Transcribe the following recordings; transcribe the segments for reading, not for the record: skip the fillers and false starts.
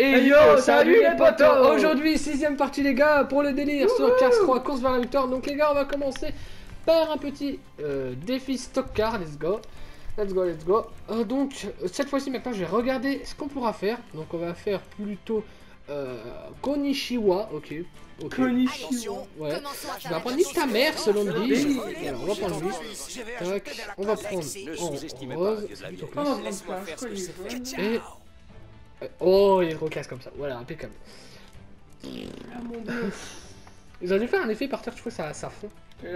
Et yo, salut les potos. Aujourd'hui, 6ème partie les gars, pour le délire sur Cars 3, course vers la victoire. Donc les gars, on va commencer par un petit défi stock car, let's go. Let's go, let's go. Donc, cette fois-ci maintenant, je vais regarder ce qu'on pourra faire. Donc on va faire plutôt Konishiwa, ok. Konnichiwa. Ouais. Je vais apprendre nique ta mère selon le livre. Alors, on va prendre lui. Tac. On va prendre en rose. Plutôt classe. Et... oh, il recasse comme ça. Voilà, impeccable. Ils ont dû faire un effet par terre, je trouve que ça fond.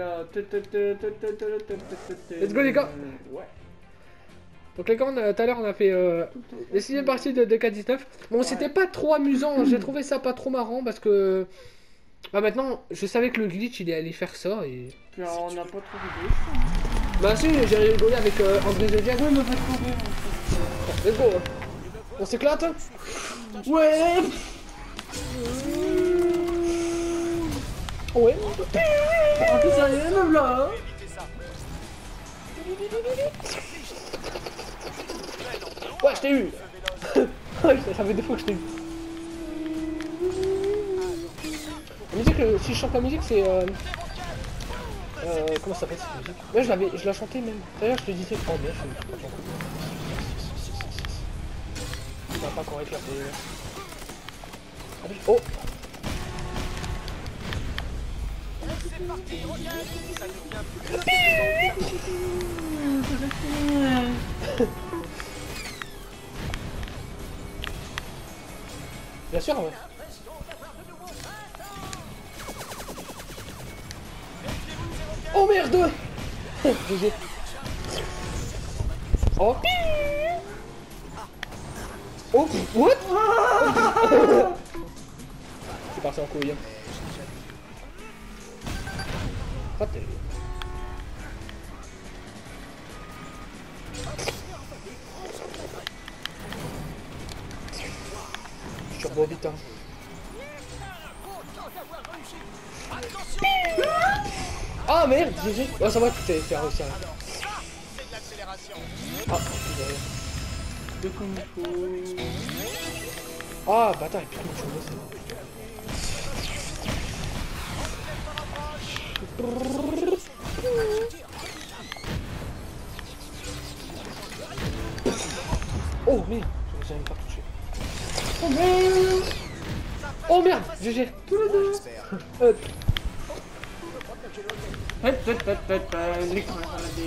Let's go les gars. Ouais. Donc les gars, tout à l'heure on a fait les 6ème parties de DK19. Bon, c'était pas trop amusant, j'ai trouvé ça pas trop marrant parce que... bah maintenant, je savais que le glitch il est allé faire ça et... Puis on n'a pas trop rigolé. bah si, j'ai rigolé avec André Zodiac. Ouais, mais pas trop bien. Let's go. On s'éclate. Ouais. Ouais. En plus, ça y est, même là. Ouais, je t'ai eu. Ça fait 2 fois que je t'ai eu. La musique, si je chante la musique, c'est... comment ça s'appelle cette musique? Ouais, je la chantais même. D'ailleurs, je te disais... oh, bien, je suis pas chanté. Ça va pas encore éclater. Oh! C'est parti, regarde, ça devient plus Bien sûr, ouais. Oh merde! GG. Oh! Oh! What? C'est parti en couille. Raté. Turbo vite, hein. Ah merde, GG. Oh ça va, tu t'es fait réussir. Ah, De comme il faut. ah bâtard, il pique mon cheveu, c'est oh merde, j'ai même pas touché. Oh merde. Oh merde, GG. Tous les deux. L'écran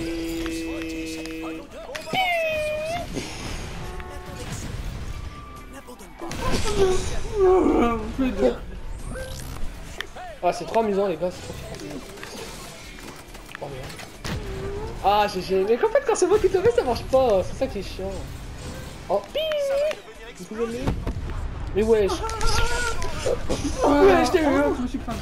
ah c'est trop amusant les gars, c'est trop kiffant. Oh merde. Ah GG, mais en fait quand c'est moi qui te fais ça marche pas, c'est ça qui est chiant. Oh du coup, mais wesh. Ouais je t'ai eu. Je me suis crampé.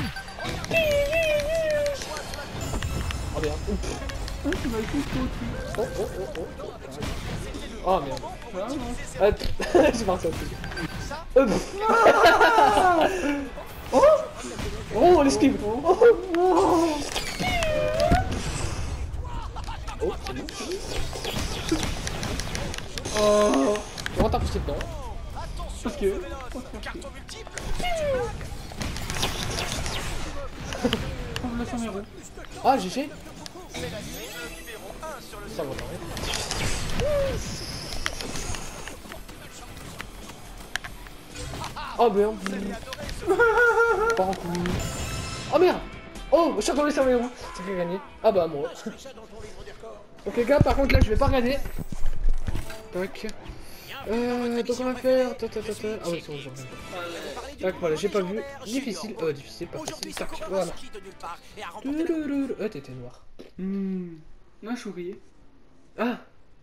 Oh merde. Tu vas écouter Oh oh oh oh. Oh merde. J'ai parti au truc. Oh oh l'esquive. Oh oh c'est bon. Oh comment t'as poussé dedans? parce que... on me laisse en héros. Ah GG. Ça va pas. Oh merde. Pas en couille. Oh merde. Oh je suis retombé sur mes roues. C'est qui a gagné? Ah bah moi. Donc les gars par contre là je vais pas regarder. Tac. Donc on va faire... ah oui c'est bon j'ai regardé. Tac voilà j'ai pas vu. Difficile. Difficile pas facile. Tac voilà. T'étais noir. Moi je suis ouvrier. Ah.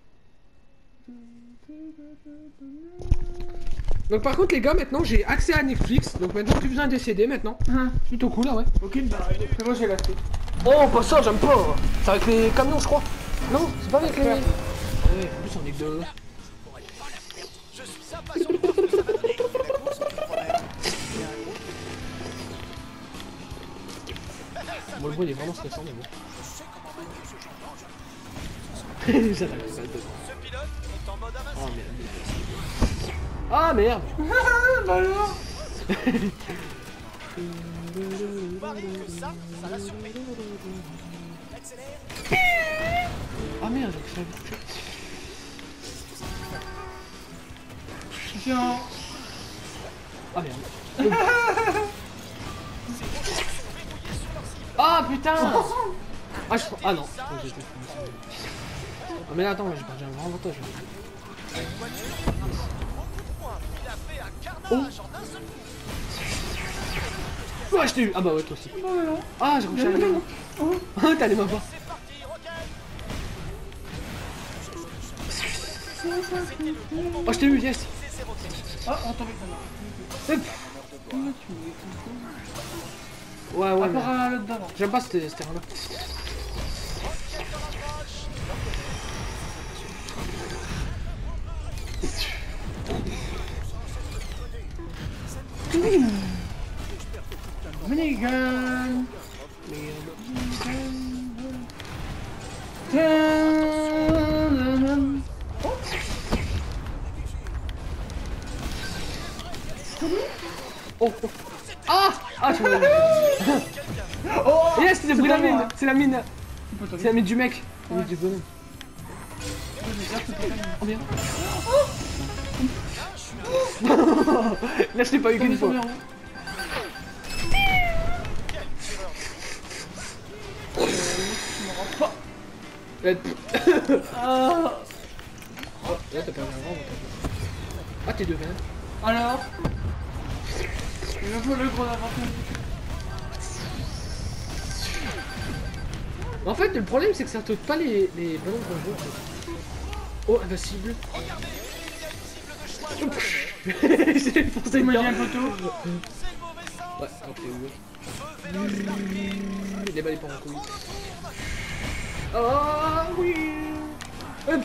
Donc par contre les gars maintenant j'ai accès à Netflix. Donc maintenant plus besoin de CD maintenant. Plutôt cool là ouais. Ok bah moi j'ai lâché. Oh pas ça j'aime pas. C'est avec les camions je crois. Non c'est pas avec les... ouais en plus on est que deux. Bon le bruit il est vraiment stressant mais bon. J'attaque pas de... oh merde. Ah merde. Bah alors. Pareil que ça l'a surpris. Accélère. Ah merde, ça a touché. Tiens. Ah merde. Ah putain. Ah je... Ah non. Oh, j'ai été fou. Ah mais là, attends, j'ai un grand avantage. Il a fait un carnage en un seul coup. Ouais, je t'ai eu. Ah bah ouais, toi aussi. Bah alors. Ah, j'ai couché à la main. Ah, t'as les mains pas. C'est parti, Rocket. Oh, je t'ai eu, yes. Ah, on tombe avec Hop. Ouais, ouais, À mais... part l'autre d'avant. J'aime pas ce terrain-là. Minigun. Oh, oh. Ah. Ah, tu m'as eu. Oh. Yes, c'est pris la mine. C'est la mine. C'est la mine du mec. La mine Ouais. du bonhomme. Oh merde. Là, je l'ai pas eu qu'une fois. Ah. Oh, là, t'as perdu un grand. Ah, t'es deux quand même. Alors. Le gros avantage. En fait, le problème, c'est que ça saute pas les ballons qu'on joue. En fait. Oh, invincible. J'ai foncé Moi j'ai bien. un poteau. Ouais, ok, oui. Les balles pas en couille. Ah oui. Hop.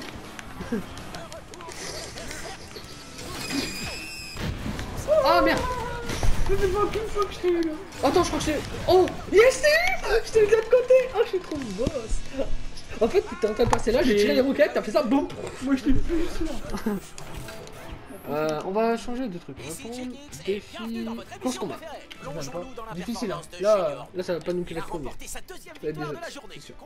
Ah merde. C'est pas qu'une fois que je t'ai eu là. Attends, je crois que je t'ai... Oh. Yes, je t'ai eu. Je t'ai eu de l'autre côté. Oh, je suis trop boss. En fait, t'étais en train de passer là, j'ai tiré les roquettes, t'as fait ça, boum. Moi je t'ai plus là. On va changer de truc. On va prendre défi... Course combat. Difficile, hein. Là, ça va pas nous qu'il être premier. Ça va être des autres, c'est sûr.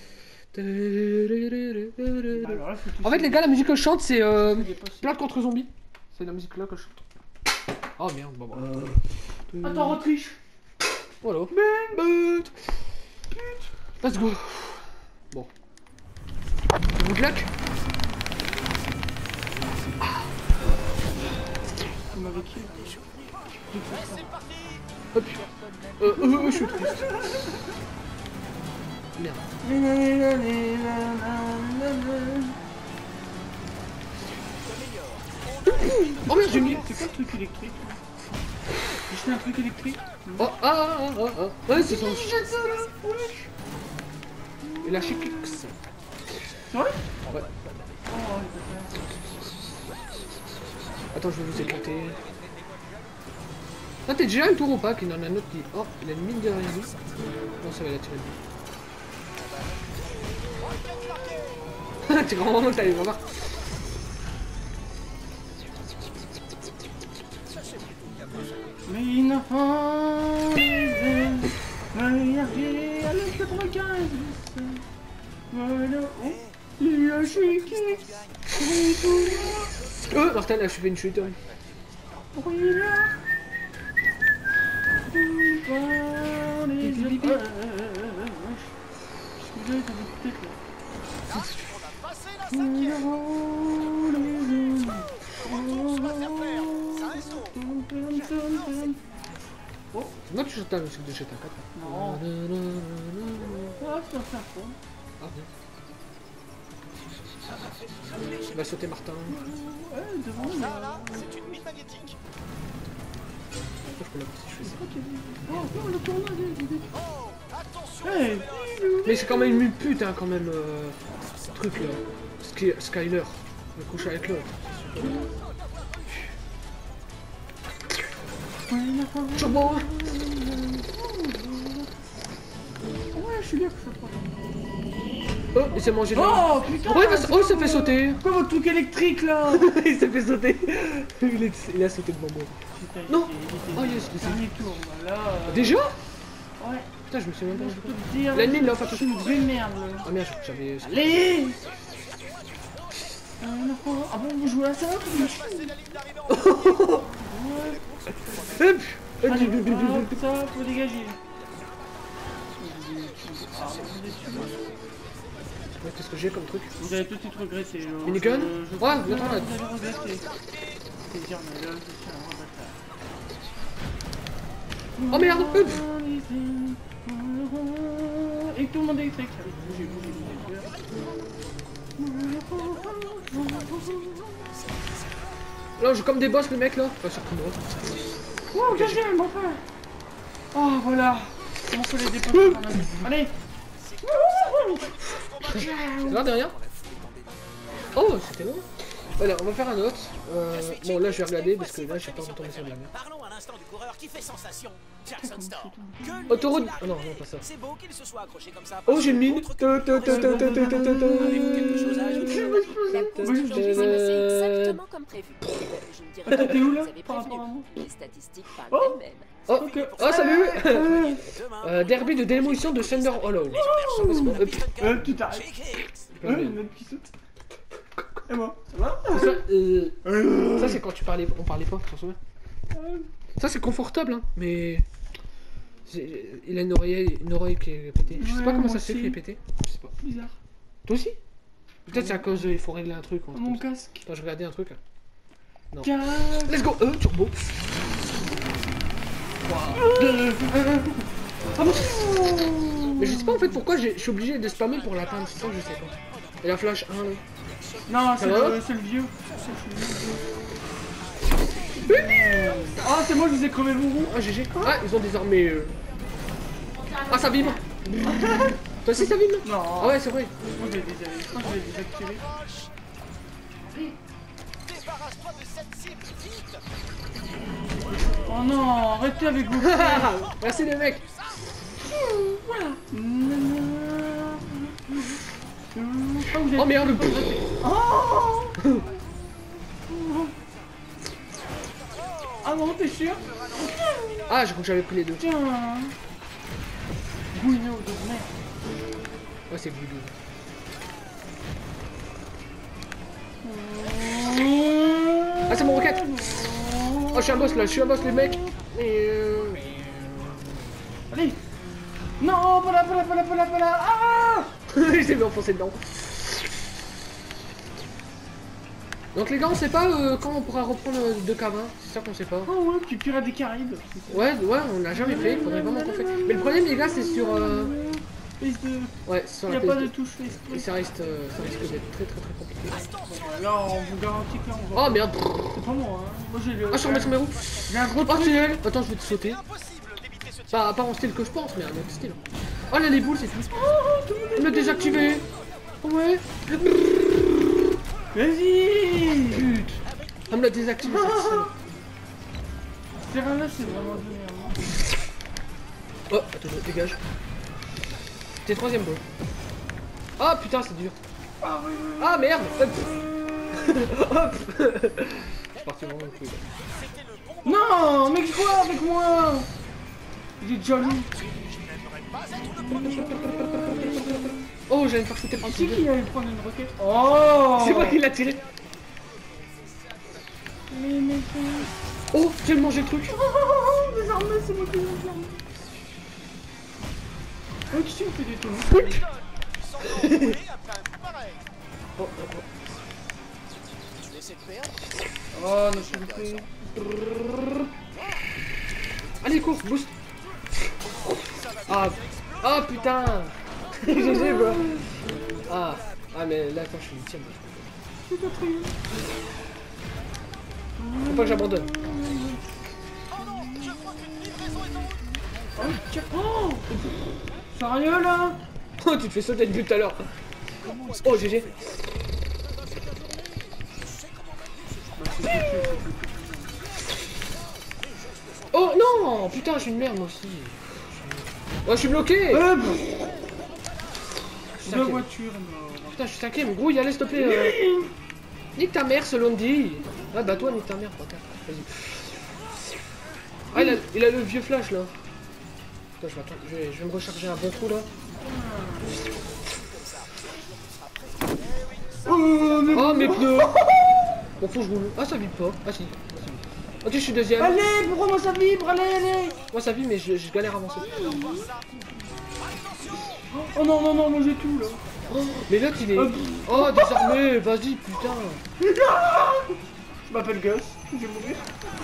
Alors là, faut que tu En fait, les gars, la musique que je chante, c'est sais pas si- Plante contre Zombies. C'est la musique là que je chante. Oh merde, bon, bon. Attends, retriche. Voilà. But. Let's go. Bon. Good luck. On m'avait qui Hop. Je suis triste. Merde. Oh merde, j'ai mis. C'est quoi le truc électrique? J'ai jeté un truc électrique. Oh, ouais, c'est son. Et la chic. C'est vrai? Ouais. Oh, Attends, je vais vous éclater. Ah, t'es déjà un tour ou pas? Qu'il y en a un autre qui. Oh, il a une mine derrière lui. Non, ça va la tirer. T'es grand, t'as les voir. mais il n'a pas regardez à le 95. Voilà. Il a chiqué. Martin, là, je fais une chute. Passé la cinquième. Retour sur la terre ferme. Ça réchauffe. Oh, moi tu chantes la musique de GTA 4. Non. Ah, c'est un serpent. Ah bien. Il va sauter Martin. Ouais, devant Ça là, c'est une mine magnétique. Pourquoi je peux l'avoir si je fais ça? Oh, non, le tournoi. Oh, attention. Hey. Mais c'est quand même une pute, hein, quand même. Truc là. Skyler. Le coucher avec l'autre. Turbo. Ouais, je suis bien que je sois pas. Oh, il s'est mangé de la... Oh putain. Oh, il s'est fait sauter. Quoi votre truc électrique là? Il s'est fait sauter. Il a sauté devant moi. Putain, Non. il Oh était- yes, Dernier tour, là. Déjà? Ouais. Putain, je me suis même pas... Je peux te dire. L'ennemi, là, enfin, Je suis une vraie merde. Là. Ah merde, j'avais... Allez. Ah bon, vous jouez à ça? Hop. Allez, hop, ça, faut dégager. Ah, Ouais, qu'est-ce que j'ai comme truc? vous allez tout de suite regretter. Minigun? Ouais, attends, là. Vous allez regretter. C'est dire, mais là, je suis un grand bâtard. Oh merde, hop. Et tout le monde est électrique. Bougez. Là, je joue comme des boss, le mec, là. Enfin, surtout moi. Oh, deuxième, enfin. Oh, voilà. Comment faut les dépasser quand même. Allez. C'est là, derrière? Oh, c'était long. Voilà, on va faire un autre. Bon, là, je vais regarder parce que là, je sais pas retourner sur la mer. Parlons à l'instant du coureur qui fait sensation, Jackson Storm. Autoroute. Oh non, non, pas ça. C'est beau qu'il se soit accroché comme ça. Oh, j'ai une mine. Avez-vous quelque chose à ajouter? C'est exactement comme prévu. Je ne dirais pas T'es où là que vous avez par rapport à prévenu. moi? Les statistiques parlent Oh. d'elles-mêmes. Oh, Ok. oh salut. Demain, Derby de démolition de Thunder Hollow. Tu t'arrêtes. Le mec qui saute. Et moi, ça va? Ça, c'est quand tu parlais, on parlait pas, tu t'en souviens? Ça, c'est confortable, hein, mais... Il a une oreille qui est pétée. Je sais Ouais, pas comment moi ça se fait aussi. qu'il est pété. Je sais pas. Bizarre. Toi aussi? Peut-être c'est à cause il faut régler un truc. Ou un truc Mon comme ça. casque. Attends, je regardais un truc. Non. Casque. Let's go. Turbo. Ah bon. Mais je sais pas en fait pourquoi je suis obligé de spammer pour l'atteindre. C'est ça que je sais pas. Et la flash 1 là. Non, Ça va c'est le vieux. Ah, c'est moi, je vous ai crevé le bourreau. Ah GG. Ah ils ont désormais... Ah ça vibre. Toi aussi ça vibre non? Non. Ah ouais c'est vrai. Moi, je l'ai désactivé. débarrasse-toi de cette cible, vite! Oh non, arrêtez avec vos... Merci les mecs. Oh merde. Ah non, t'es sûr? Ah j'ai cru que j'avais pris les deux. Tiens. Gouino de merde. Ouais c'est Voodoo. Ah c'est mon roquette. Oh je suis un boss là, je suis un boss les mecs. Allez. Non, pas là. Ah. Il s'est fait enfoncer dedans. Donc les gars on sait pas quand on pourra reprendre 2K20, c'est ça qu'on sait pas. Oh ouais, tu pirates des Caraïbes. Ouais on l'a jamais fait, faudrait vraiment qu'on fait. Mais le problème les gars c'est sur... Face de... Ouais c'est sur Il la n'y a pas de PS2. touche face. Et ça risque d'être très compliqué. Là, on vous garantit que là, on va... Oh merde. C'est pas moi, hein. Moi, j'ai le... Ah je suis remettre son verrou. J'ai un gros Oh truc. tunnel. Attends je vais te sauter. Impossible d'éviter ce type. Pas en style que je pense mais un autre style. Oh là les boules c'est tout. On l'a désactivé. Ouais. Vas-y. Putain. On me l'a désactivé cette salle. C'est vrai, là, c'est vraiment de merde. Oh attends dégage. T'es troisième bro. Ah putain c'est dur. Ah merde. Hop. Hop. Je suis parti vraiment le coup. Non, mais quoi avec moi? Il est jaloux. Oh j'allais me faire shooter par C'est le qui allait prendre une roquette? Oh. C'est moi qui l'a tiré. Mais... Oh j'ai mangé le truc. Des armes, c'est moi qui les ai armés. Oh, qui c'est qui fait des tours? Oh. Laissez perdre. Oh, non, s'il vous plaît. Allez cours boost. Ah putain. GG bro. Ah mais là attends je suis ultime. Faut pas que j'abandonne. Oh, tiens. Oh. Sérieux, là? Oh tu te fais sauter le but tout à l'heure. Oh GG. Oh non. Putain je suis une merde moi aussi. Oh je suis bloqué. suis Deux cinquième. voitures, non. Putain, je suis cinquième. Gros, y allez, s'il te plaît. Nique ta mère, ce Londi. Ah, bah toi, nique ta mère, putain. Vas-y. Ah, il a le vieux flash là. Putain, je vais me recharger un bon coup là. Oh, mes pneus. Bon, faut que je roule. Ah, ça vibre pas. Ah, si. Ok, je suis deuxième. Allez, pourquoi moi ça vibre? Allez. Moi, ça vibre, mais je galère à avancer. Oh non, non, non, moi j'ai tout là. Oh, mais l'autre, il est. Oh, désarmé. Vas-y, putain. Je m'appelle Gus, je vais mourir.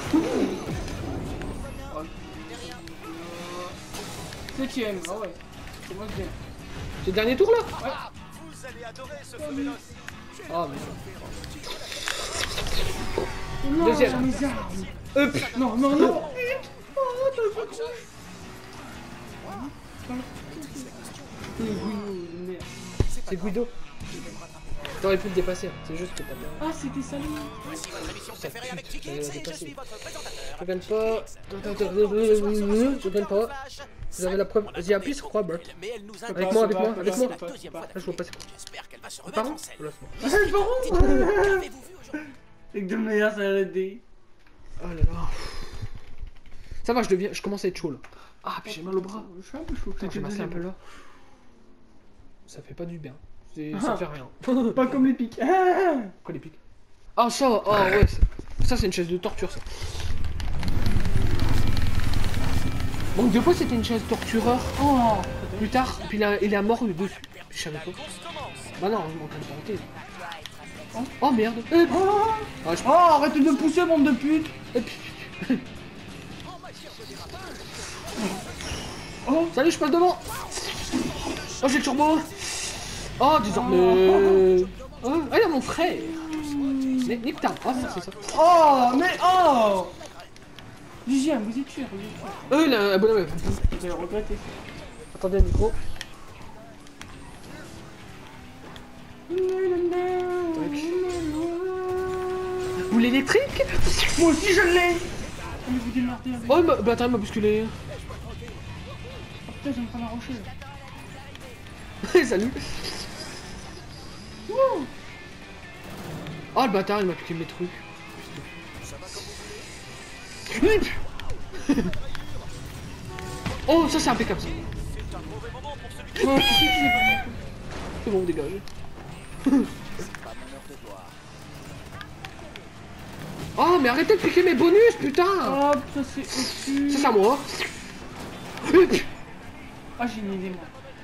Septième, ah ouais. C'est moi qui gagne. C'est le dernier tour là? Vous allez adorer ce feu véloce. Ah, mais. Non, Deuxième. mes armes. Non, non, non. Oh, t'as pas trop. Merde. C'est Guido. T'aurais pu le dépasser, hein. C'est juste que t'as bien. Ah, c'était ça. Voici votre émission préférée avec Tikix et je suis votre présentateur. Je gagne pas. Je gagne pas. Vous avez la preuve. Vas-y, appuie sur quoi, Bert? Mais elle nous C'est Avec pas, moi, c'est avec pas, moi, c'est avec pas, moi. c'est pas, La deuxième fois Ah, je vois pas c'est quoi. J'espère qu'elle va se remettre Pardon? en selle. Laisse-moi. Ah, je pars où? Qu'avez-vous vu aujourd'hui? Avec de meilleurs arrêtés. Oh là là. Ça va, je commence à être chaud là. Ah, puis j'ai mal au bras. Je suis un peu chaud. Putain, j'ai massé un peu là. Ça fait pas du bien. Ah. Ça fait rien. Pas comme les pics. Ah. Quoi les pics? Ah, ça, oh ouais. Ça, c'est une chaise de torture, ça. Manque de fois, c'était une chaise tortureur. Oh. Plus tard, puis il est mort dessus. Je savais pas. Course commence. Bah non, je m'en train de tenter. Oh merde. Oh. Ah, je... Oh, arrête de me pousser, bande de pute. Et puis... Oh. Salut, je passe devant. Oh, j'ai le turbo. Oh, désormais. Oh, ah, il y a mon frère. Nique ta. Ah, c'est ça. Oh, mais oh. Dixième, vous êtes sûr, vous êtes sûr. Là, bon, ouais. Vous allez regretter. Attendez, le micro. Boule électrique. Moi aussi je l'ai. Allez vous démerder avec. Oh, bah attends, il m'a bousculé. Oh, putain, je vais me prendre un rocher là. Salut. Wouh. Oh, le bâtard, il m'a piqué mes trucs. Oh, ça c'est impeccable ça. Oh, c'est bon, dégage. Oh, mais arrêtez de piquer mes bonus, putain. Hop, ça c'est au-dessus. Ça c'est à moi. Ah, j'ai une idée moi.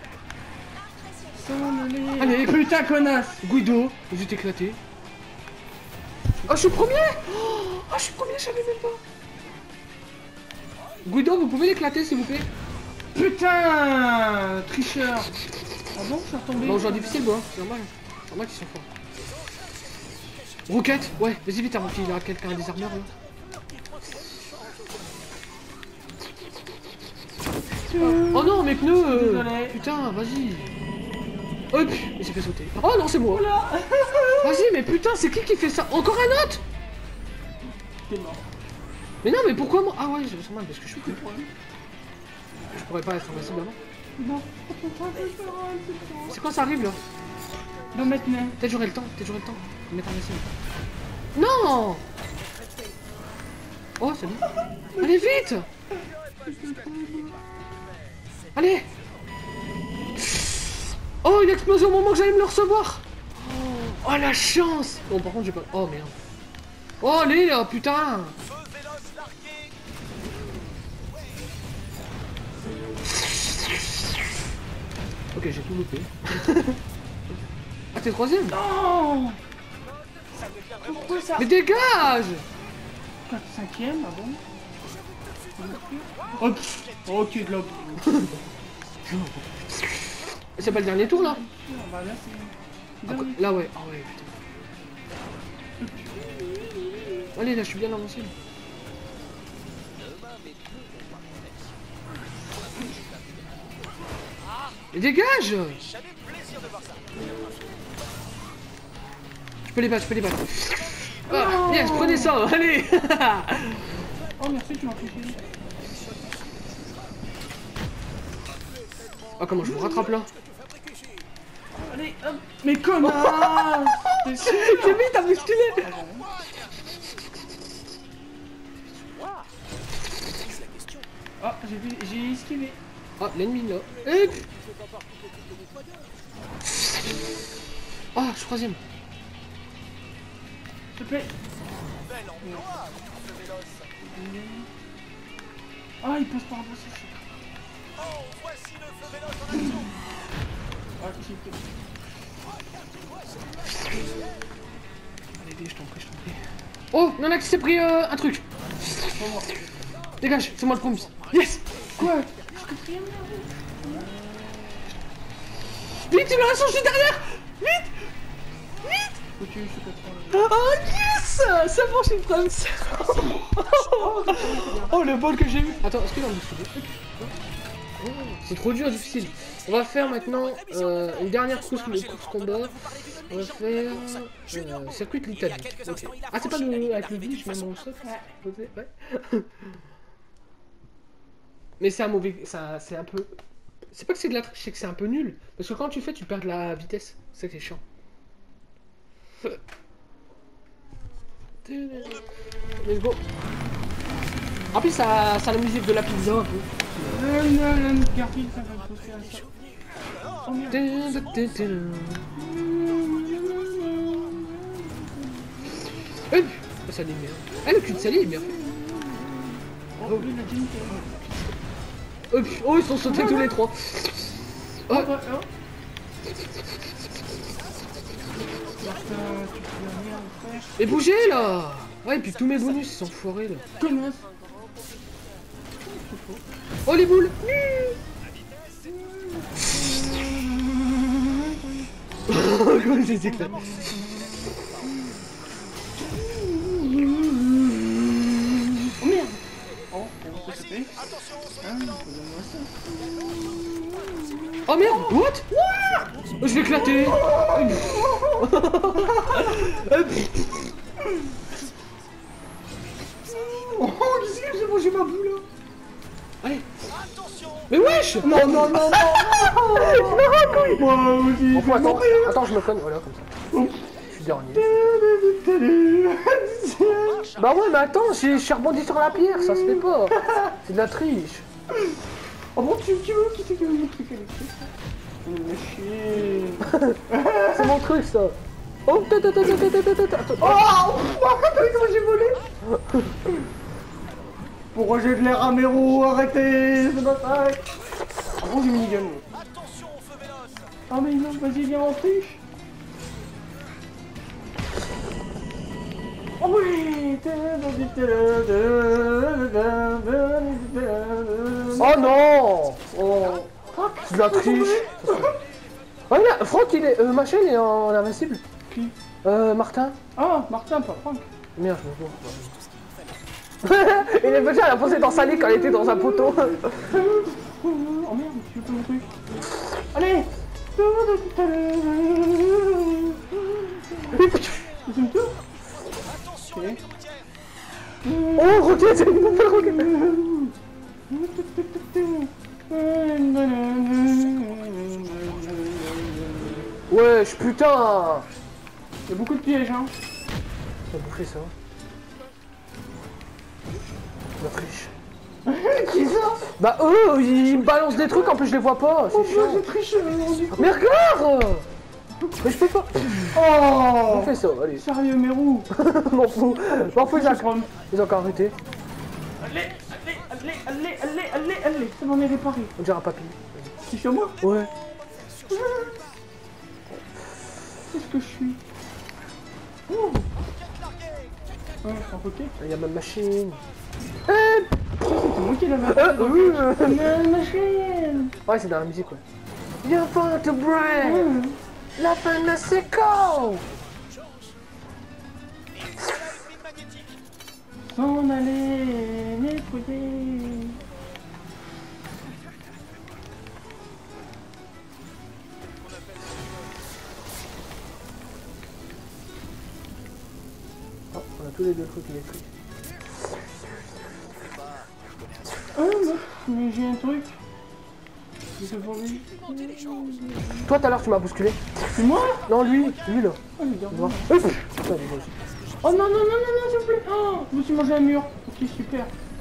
Allez, Putain, connasse. Guido, vous êtes éclaté. Oh, je suis premier. Oh, je suis premier, je savais même pas. Guido, vous pouvez l'éclater s'il vous plaît? Putain, tricheur. Ah bon, je suis retombé. Non, genre difficile, moi. C'est normal. C'est normal qu'ils sont forts. Roquette. Ouais, vas-y vite avant qu'il a quelqu'un des armeurs là. Oh non, mes pneus. Désolé. Putain, vas-y. Hop, il s'est fait sauter. Oh non, c'est moi. Vas-y, mais putain, c'est qui fait ça? Encore un autre? T'es mort. Mais non, mais pourquoi moi? Ah ouais, je sens mal parce que je suis plus. Je pourrais pas être invincible avant. Non. C'est quand ça arrive là? Non, maintenant. Peut-être j'aurai le temps, de mettre invincible. Non! Oh, c'est bon. Allez, vite! Allez! Oh, il a explosé au moment que j'allais me le recevoir! Oh, la chance! Bon, par contre, j'ai pas... Oh, merde. Oh, allez, là, putain! Feu véloce largué. Ok, j'ai tout loupé. Ah, t'es troisième? Non. Pourquoi ça? Mais dégage! 4, 5ème, ah bon? Oh, pff, ok, de la... C'est pas le dernier tour, là? Ah bah là, c'est... Ah, là, ouais. Ah ouais, putain. Allez, là, je suis bien avancé. Mais dégage! Jamais plaisir de voir ça. Je peux les battre, Ah, yes, prenez ça, allez! Oh merci, tu m'as fait chier. Ah, comment je vous rattrape là? Allez, hop. Mais connard. T'es sûr? J'ai mis, t'as musculé. Ah, j'ai esquivé. Ah, l'ennemi là. Et... Ah, je suis troisième. S'il te plaît. Bel emploi, ce véloce. Ah, il passe par là, c'est chiant. Oh, voici le feu véloce en action. Ah, j'ai fait. Allez, je t'en prie, je t'en prie. Oh, il y en a qui s'est pris un truc. Dégage, c'est moi le premier. Yes. Quoi? Je suis quatrième là. Vite, il me reste un juste derrière. Vite. Ok, je suis quatrième. Oh yes. C'est bon, je suis prêt. Oh, le bol que j'ai eu. Attends, est-ce qu'il en dessous des trucs? Oh, c'est trop dur, difficile. On va faire maintenant une dernière course combat. On va faire circuit de l'Italie. Okay. Ah, c'est pas le avec le glitch, même on le saute. Ouais. Mais c'est un mauvais. C'est un peu. C'est pas que c'est de la triche, c'est que c'est un peu nul. Parce que quand tu fais, tu perds de la vitesse. C'est ça qui est chiant. Let's go. En plus, ça a la musique de la pizza un peu. Garfield, ça va pousser à ça. Oh merde. Ça l'est bien. Ah, le cul de Sally est bien fait. Oh, lui, il a déjà une Oh, ils sont sautés tous les trois. Oh. tu peux la merde, frère. Et bougez là. Ouais, et puis tous mes bonus ils sont foirés là. Connasse. Oh les boules. Comment ils éclatent. Oh merde. Oh, comment ça s'appelle? Ah, donne-moi ça. Oh merde. What? Oh, je vais éclater. Oh, qu'est-ce que j'ai mangé ma boule là? Allez. Attention. Mais wesh. Non. Je me raconte. Moi aussi. Bon, attends, je me conne, voilà, comme ça. Je suis dernier. Bah ouais, mais attends, je suis rebondi sur la pierre, ça se fait pas. C'est de la triche. Oh bon, tu veux qui c'est qui veut le truc électrique? Mais chier. C'est mon truc, ça. Oh, attends. Oh, comment j'ai volé? Pourquoi j'ai de l'air à Mero? Arrêtez, c'est ma sac. Oh, j'ai mis gun. Attention au feu véloce. Ah mais non, vas-y, viens en triche. Oh oui. Oh non. Oh. C'est de la triche. Oh, là, Franck, il est... Machin, il est en invincible. Qui? Martin. Ah, Martin, pas Franck. Merde, je me vois. Il est déjà, elle a posé dans sa lit quand elle était dans un poteau. Oh merde, tu veux pas mon truc? Allez. Deuxième tour. Attention Ok. à la routière. Oh, roquette, c'est une nouvelle roquette. Wesh, putain. Il y a beaucoup de pièges, hein. On va bouffer ça. La triche. Qui ça? Bah eux, ils me balancent des trucs, en plus je les vois pas. Oh, C'est chiant. j'ai triché. Mais regarde. Mais je peux pas. Oh. On fait ça, allez. Sérieux, Mérou. M'en fous, ils ont encore arrêté. Allez, ça m'en est réparé. On dirait un papy. C'est chez moi? Ouais. Qu'est-ce que je suis? Oh. Ouais, un poké. Il y a ma machine. C'est moi qui l'avais. Machine. Ouais, c'est dans la musique, ouais. You're for to break. La fin de seco. Mine magnétique. S'en aller, nettoyer. Oh, on a tous les deux trucs électriques. Ah, mais j'ai un truc. Je sais pas lui. Toi tout à l'heure tu m'as bousculé. C'est moi? Non lui là. Oh, il est Tu bien. vois. Putain, mais moi aussi. Oh non, non, non, non, non, s'il vous plaît. Oh, je me suis mangé un mur. Ok, super.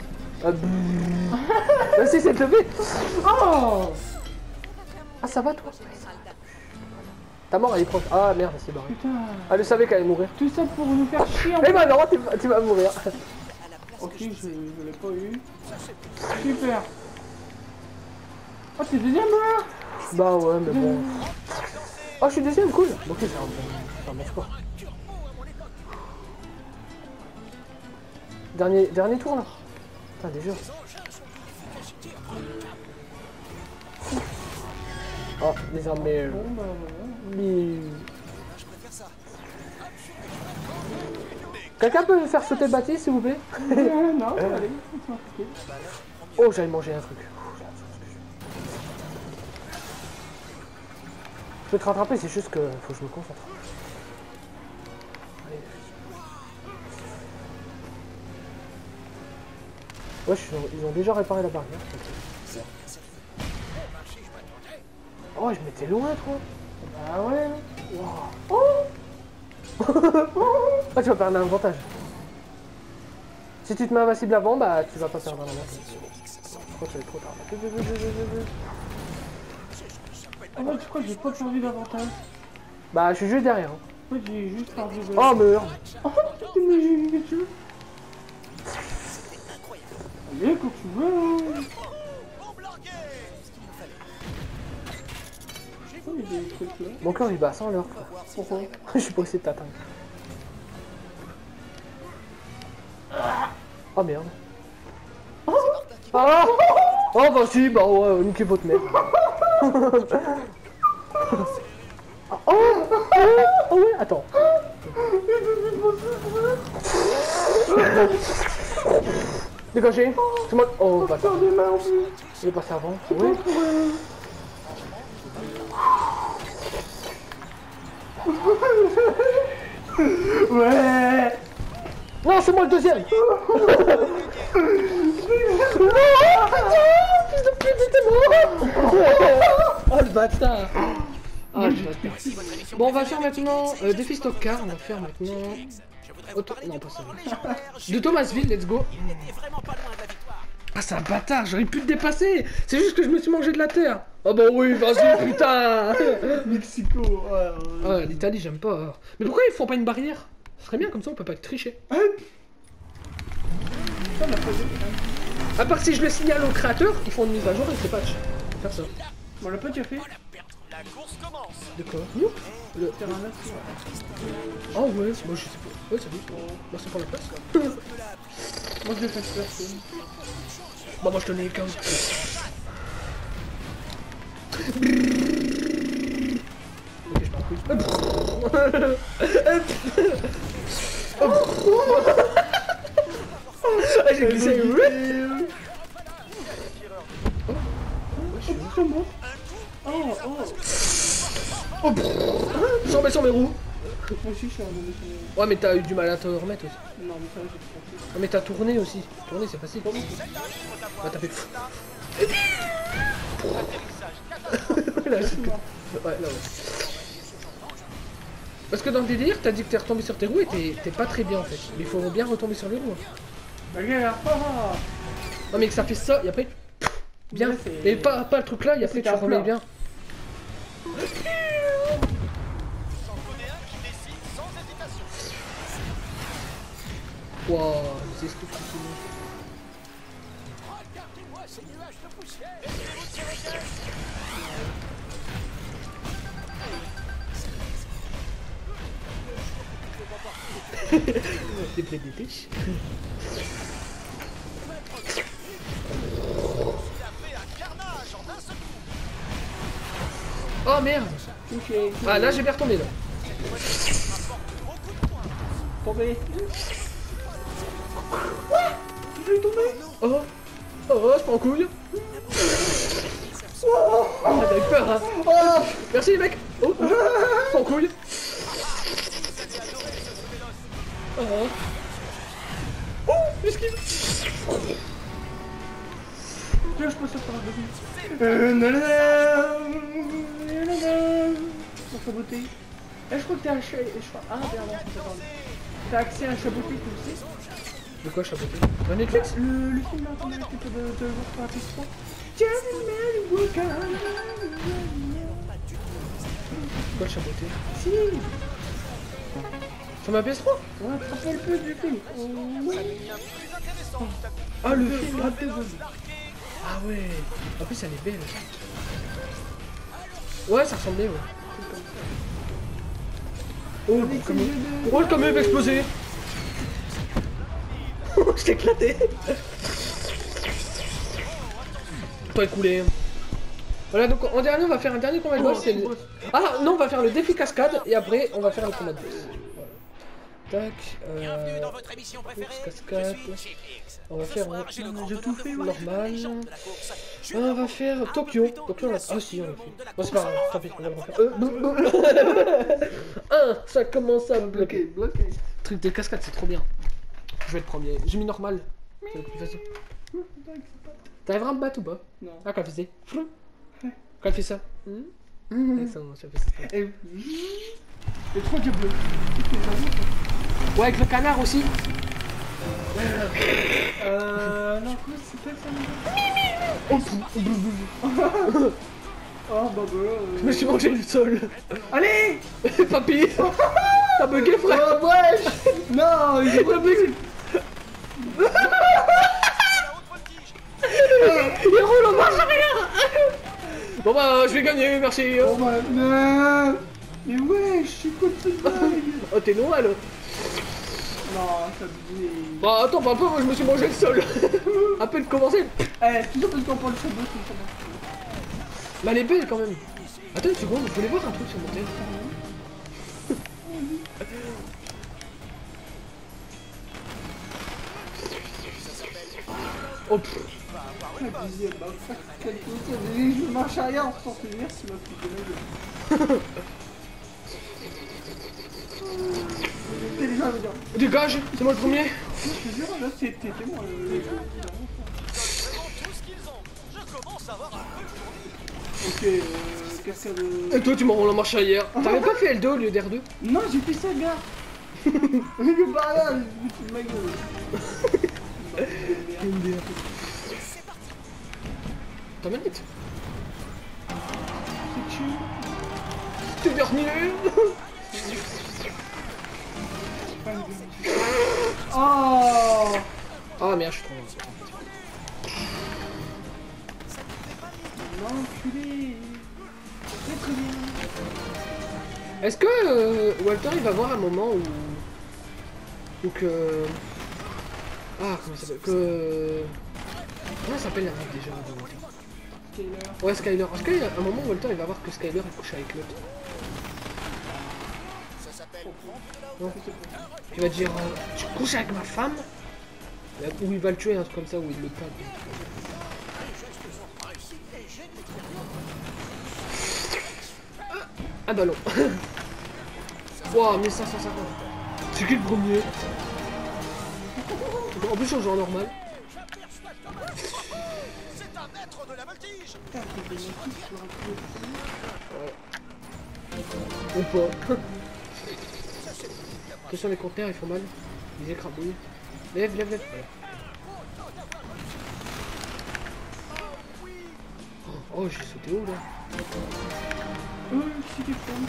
Vas-y, c'est levé. Oh! Ah, ça va toi? Ta mort elle est proche. Ah merde, c'est barré. Putain. Elle savait qu'elle allait mourir. Tout ça pour nous faire chier en Eh ben non, tu vas mourir. Ok, je l'ai pas eu. Super. Oh, t'es deuxième là? Bah ouais, mais bon. Oh, je suis deuxième, cool. Ok, c'est un bon score. Dernier tour là. Putain, déjà. Oh, les armées. Bon, bah voilà. Quelqu'un peut me faire sauter Baptiste, s'il vous plaît? Non, allez, c'est compliqué. Oh, j'allais manger un truc. Je peux te rattraper, c'est juste que faut que je me concentre. Allez. Ouais, ils ont déjà réparé la barrière. Oh, je m'étais loin, toi. Bah ouais. Wow. Ah, tu vas perdre un avantage. Si tu te mets invincible avant, bah tu vas pas perdre un avantage. Je crois que c'est trop tard. Ah ouais, tu crois que j'ai pas perdu d'avantage? Bah, je suis juste derrière. Hein. En fait, j'ai juste perdu de... Oh, merde. Oh, putain, mais j'ai vu quelque chose. Allez, quand tu veux. Hein. Oh, il y a des trucs là. Mon cœur il bat sans l'heure. Pourquoi? Je suis pas essayé de t'atteindre. Oh merde. Ah oh bah si, bah ouais, niquez votre mère. Oh, oh ouais, attends. Dégagez. C'est moi. Oh bah Faire des mains en plus. il est passé avant. Oui. Ouais. Non, c'est moi le deuxième. Non, fils de pute, c'était moi. Oh le bâtard. Ah, le bâtard. Bon, on va faire maintenant défi stock car. On va faire maintenant. Non, pas ça. De Thomasville, let's go. Ah, c'est un bâtard, j'aurais pu le dépasser. C'est juste que je me suis mangé de la terre. Oh bah oui, vas-y, putain. Mexico. Ouais, Ah, l'Italie, j'aime pas. Mais pourquoi ils font pas une barrière? Ce serait bien, comme ça on peut pas tricher. Ça, on a pas vu. À part si je le signale au créateur, ils font une mise à jour et c'est patch. Faire ça. On l'a pas déjà fait. La course commence. De quoi? Nous le... Terrain neuf, ouais. Oh ouais, moi je sais pas. Ouais, salut. Merci pour la place. Moi, je le fais personne. Bah moi je tenais 15. Ok, je pars Ah, j'ai glissé. Oh, oh. Oh, sur mes roues. Moi aussi, je suis revenu sur les... Ouais, mais t'as eu du mal à te remettre aussi. Non, mais ça, j'ai pas fait. Ah, mais t'as tourné aussi. Tourner, c'est facile. Bah, t'as fait fou. Là, ouais, là, ouais. Parce que dans le délire, t'as dit que t'es retombé sur tes roues et t'es pas très bien en fait. Mais il faut bien retomber sur les roues. Regarde, ah. Non, mais que ça fait ça, et après. Bien. Ouais, c'est- Mais pas le truc là, il y a fait que tu un remets plat. bien. J'en connais un qui décide sans hésitation. Waouh, c'est ce que tu fais. Regardez-moi ces nuages de poussière. Laissez-vous tirer. Des plaies d'été. Il a fait un carnage en un seul coup. Oh merde. Touché. Ah là j'ai bien retombé là. Beaucoup de points. Tombé. Oh. Oh, je prends en couille. Oh, t'as eu peur hein. Oh, merci les mecs. Oh, je prends en couille. Oh. Oh, esquive. Là, je passe par le chaboté. Eh, je crois que t'es un chat. Ah, merde, non, t'as accès à un chaboté, tu le sais? De quoi chapeauter? Dans Netflix? Le film là, qu'on a fait de voir sur la PS3. Gentleman Walker. Quoi chapeauter? Si. Sur ma PS3? Ouais, tu te rappelles peu du film? Ah, le film Ah ouais. En plus, elle est belle. Ouais, ça ressemblait, ouais. Oh, le camion va exploser. Je t'ai éclaté. Pas écoulé. Voilà, donc en dernier, on va faire un dernier combat de boss. Ah non, on va faire le défi cascade et après, on va faire le combat de boss. Voilà. Tac. Bienvenue dans votre émission préférée. Cascade. On va faire un J'ai tout fait, ouais. normal. On va faire Tokyo. Tokyo, on l'a... Ah si, on l'a fait. Bon, c'est pas grave, tant pis, on va le refaire. Ça commence à me bloquer. Bloqué. Truc de cascade, c'est trop bien. Je vais être premier. J'ai mis normal. C'est le plus facile. T'arriveras à me battre ou pas? Non. Ah, quand elle faisait. Quand elle fait ça. Ça, ça fait ça. Et trop de bleu. Ouais, avec le canard aussi. Non, quoi, c'est pas ça. Oh, bah, Je me suis mangé le sol. Allez. Papy. T'as bugué, frère. Oh, wesh. Non, il est pas bugué. Il roule en marche arrière. Bon bah, je vais gagner, merci. Oh, bah, non. Mais wesh, c'est quoi cette blague? Oh, t'es noir là. Non, ça bouge. Bah attends, bah, moi je me suis mangé le sol. À peine commencé. Eh, toujours parce qu'on parle de sabot, c'est ça. Mais elle est belle quand même. Attends une seconde, je voulais voir un truc sur mon tel. Oh pff. Je marche arrière en faisant finir, tu m'as foutu de la gueule. Les gens vont dire, Dégage, c'est moi le premier. je te jure, là c'était moi le Tout ce qu'ils ont. Je commence à avoir un peu Ok, qu'est-ce qu'il y a de... Et toi tu m'as roulé en marche arrière. T'avais pas fait L2 au lieu d'R2? Non, j'ai fait ça, gars. Mais pas là, j'ai foutu de ma gueule. Ta manette. C'est chill. T'es dernier. Oh. Ah merde, je suis trop loin. L'enculé. Très bien. Est-ce que Walter il va voir un moment où... Ou que... Ah, comment ça s'appelle? Que... Comment ça s'appelle la meuf déjà de Walter? Skyler. Ouais, Skyler. Est-ce qu'il y a un moment où Walter il va voir que Skyler est couché avec l'autre? Non. Il va dire tu couches avec ma femme? Ou il va le tuer, un truc comme ça, ou il le tape. Un ballon. Wow, 1550. C'est qui le premier? En plus, on joue en normal. C'est un maître de la voltige. Ou pas. Attention, les conteneurs, ils font mal. Ils écrabouillent. Lève, lève, lève. Voilà. Oh, j'ai sauté haut là. C'est des femmes.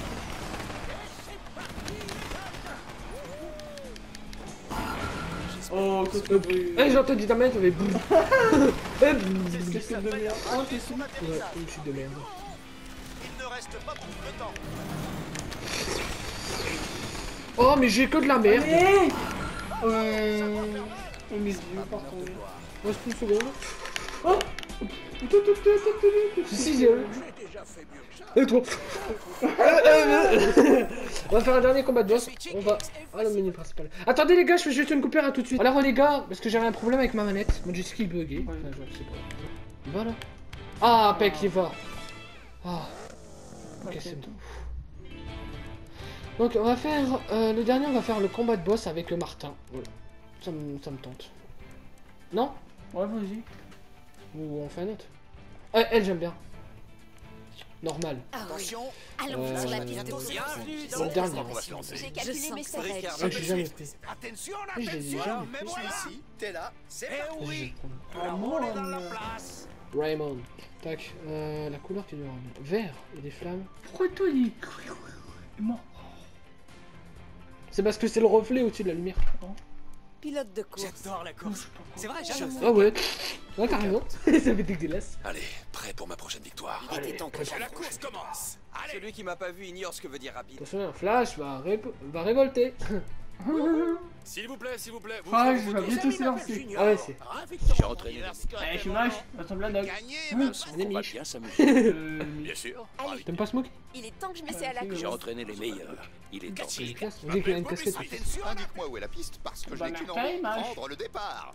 Oh, qu'est-ce que Eh, j'ai entendu ta mère, j'avais boum. Qu'est-ce que de merde. Oh, t'es sûr. Ouais, une chute de merde. Il ne reste pas beaucoup de temps. Oh, mais j'ai que de la merde. Allez. Oh, mes yeux, par contre. Reste une seconde. Oh. Si, j'ai et toi. On va faire un dernier combat de boss. On va... Ah, le menu principal. Attendez les gars, je fais juste une coupure à tout de suite. Alors les gars, parce que j'avais un problème avec ma manette. Mon joystick il buguait. Enfin, je sais pas. Il va là. Ah, Peck, il va. Ah. Ok, c'est bon. Donc on va faire... le dernier, on va faire le combat de boss avec Martin. Voilà. Ça me tente. Non? Ouais, vas-y. Ou on fait un autre. Ah, elle, j'aime bien. Normal. Ah oui. Attention. Allons sur la piste de Bientôt, course. bienvenue C'est dans le dernier. on va se lancer. J'ai calculé mes sens secondes. Ah, j'ai jamais pris. Attention, Oui, je l'ai déjà attention. vu. Mais Je voilà. suis ici, t'es là, c'est Eh parti. oui. Ah, La bon, roue est dans la place. Raymond. Tac. La couleur qui dure. Vert et des flammes. Pourquoi toi il est mort? C'est parce que c'est le reflet au-dessus de la lumière. Pilote de course. J'adore la course. C'est vrai, j'adore. Ah ouais. Ouais, t'as raison. Ça fait dégueulasse. Allez, prêt pour ma prochaine victoire. Il était temps que Que la course commence. Allez. Celui qui m'a pas vu ignore ce que veut dire rapide. Attention, un flash va révolter. S'il vous plaît, vous Ah, ferez je vos vais tours. bientôt s'élancer. Ah ouais, c'est. J'ai entraîné Eh, je suis moche, ressemble à Doc. Gagné, Un On va émiche. bien s'amuser. Bien sûr. Allez, T'aimes pas Smoke? il est temps que je m'essaie à la course. J'ai entraîné les meilleurs. Il est temps. C'est une classe. On dit qu'il a une casquette. Attention. Indique-moi où est la piste parce que Bah, j'ai qu'une Martin, envie, Marche. prendre le départ.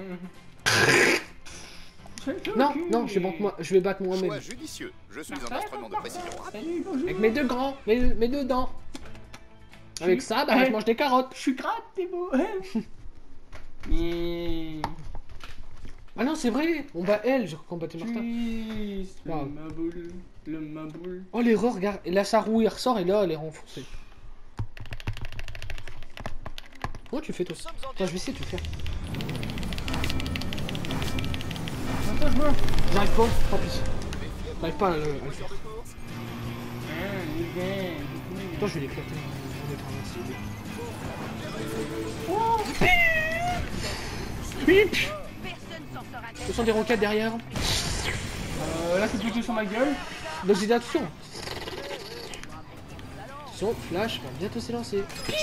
Non, non, je vais battre Choix moi-même. judicieux. Je suis Martin, un instrument de précision. Salut, bonjour. Avec mes deux grands, mes deux dents. Avec ça, bah, je mange des carottes. Je suis gratte, t'es beau. Et... Ah non, c'est vrai. On bat elle, j'ai combattu Martin. Twist, le Wow. maboule, le maboule. Oh, l'erreur, regarde. Et là, sa roue, il ressort et là, elle est renforcée. Comment tu fais, toi? Attends, je vais essayer de le faire. Attends, je vois. J'arrive pas, tant pis. J'arrive pas à le faire. Attends, je vais l'éclater. Je vais être invincible. Ce sont des roquettes derrière. Là, c'est plutôt sur ma gueule. Donc j'ai dit attention. Attention, Flash va bientôt s'élancer.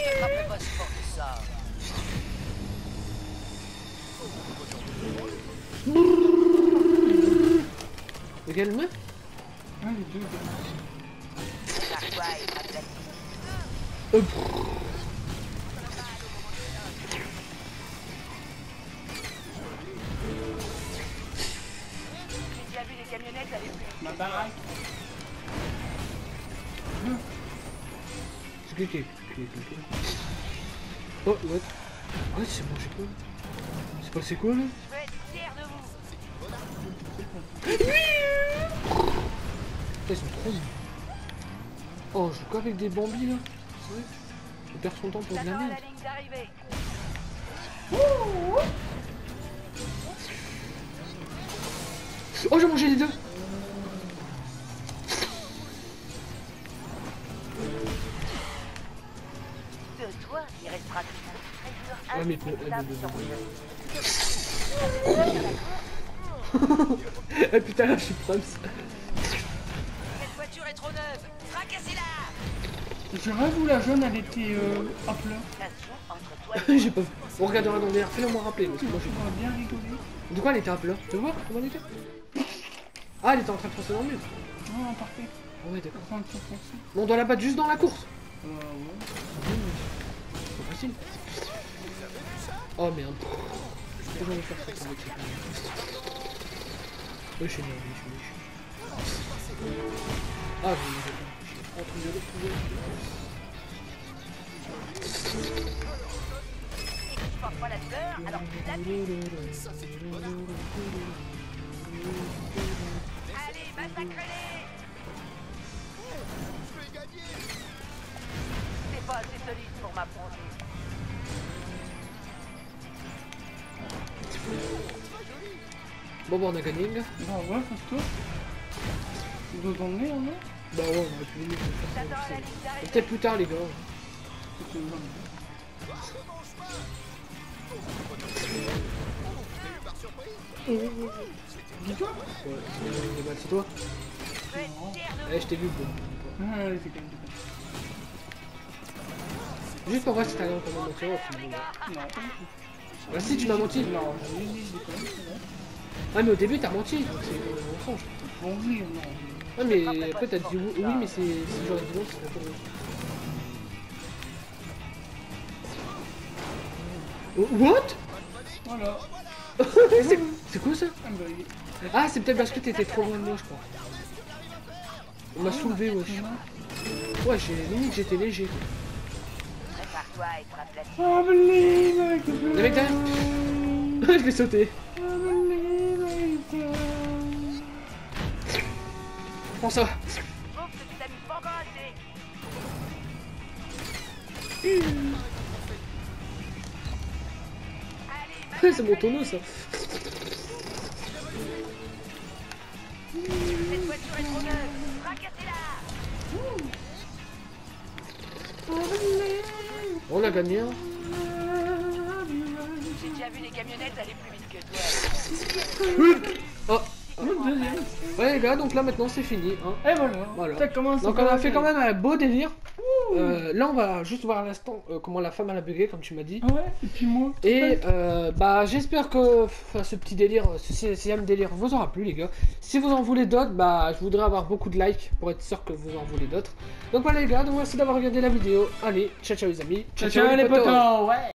Regarde le meuf. Ah, les deux. Ma baraque. C'est cliqué. Oh, what? Ouais, c'est bon, j'ai quoi? C'est passé quoi là? Putain, ils sont trop nuls. Oh, je joue qu'avec des bambis là. C'est vrai. Il perd son temps pour de la merde. Oh, j'ai mangé les deux. De toi, il restera Ouais, mais eh putain, là, je suis proms. Cette voiture est trop neuve. Fracassez-la. Je rêve où la jaune elle était hop là. Station entre toi et J'ai pas vu. On regardera dans l'air. Fais-le moi rappeler. Parce que moi, j'ai On va bien rigoler. De quoi elle était un peu là? Tu vois comment elle était? Ah, elle était en train de foncer dans le mur. Non, parfait. Ah ouais, d'accord. En train de se foncer. Mais on doit la battre juste dans la course. Ouais. C'est facile. Oh merde. Qu'est-ce que j'en vais faire ça avec ça? Ouais, je suis nul, je suis nul. Ah, je vais manger pas. Oh, trop violent, trop violent. tu portes pas la douleur, alors tu l'appuies. Allez, massacrez-les. C'est pas assez solide pour m'affronter. Bon, bah, on a gagné, les gars. Bah ouais, face-toi. Tu dois t'emmener, hein, non? Bah, ouais, on aurait pu venir faire ça. J'attends la ligne Et d'arrivée. peut-être plus tard, les gars. C'était une bonne. Dis-toi. Ouais, c'est toi. Je veux être fier de Eh, je t'ai vu, bon. Ah, ouais, c'est quand même pas. Juste pour voir si t'as rien pour me mentir. Non, pas du tout. Bah, si, tu m'as menti. Non, j'ai dit, c'est quand même, c'est vrai. Ah, mais au début, t'as menti. Donc, c'est un mensonge. Bon, oui, non. Ah, mais après, t'as dit oui, mais c'est. Si j'aurais dit non, c'est pas vrai. Oh, what? Voilà. C'est quoi ça? Ah, bah, Ah, c'est peut-être parce que t'étais trop loin de moi, je crois. On m'a soulevé, wesh. Ouais, limite, j'étais léger. Prépare-toi à être aplati. I believe I can Le mec derrière. Je l'ai sauté. I believe I can Prends ça. Sauf que tu t'amuses pas encore assez. Allez, C'est mon tonneau ça. cette voiture est trop neuve. Fracassez-la. On a gagné. Hein. J'ai déjà vu des camionnettes aller plus vite que toi. Oh. Le deuxième. Ouais les gars, donc là maintenant c'est fini. Hein. Et voilà. Voilà. Ça commence. Donc on a fait quand même un beau délire. Là on va juste voir à l'instant comment la femme elle a bugué comme tu m'as dit. Ouais, et puis moi. Et bah j'espère que ce petit délire, ce 6ème délire vous aura plu les gars. Si vous en voulez d'autres, bah je voudrais avoir beaucoup de likes pour être sûr que vous en voulez d'autres. Donc voilà les gars, donc merci d'avoir regardé la vidéo. Allez, ciao ciao les amis. Ciao, ciao les potos. Ouais.